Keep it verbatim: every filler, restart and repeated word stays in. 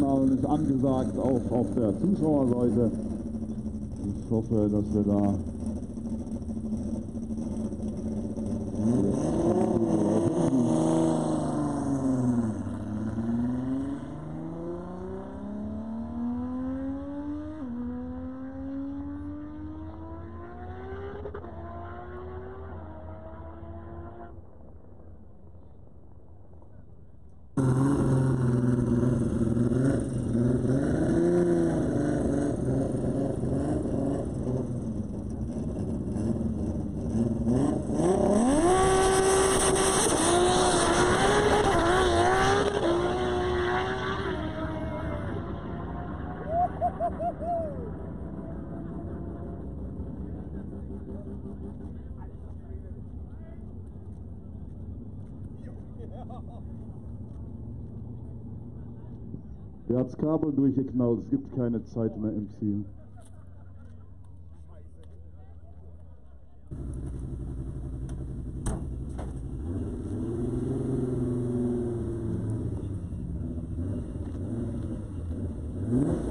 Ausschnallen ist angesagt, auch auf der Zuschauerseite. Ich hoffe, dass wir da Der hat das Kabel durchgeknallt, es gibt keine Zeit mehr im Ziel. Mhm.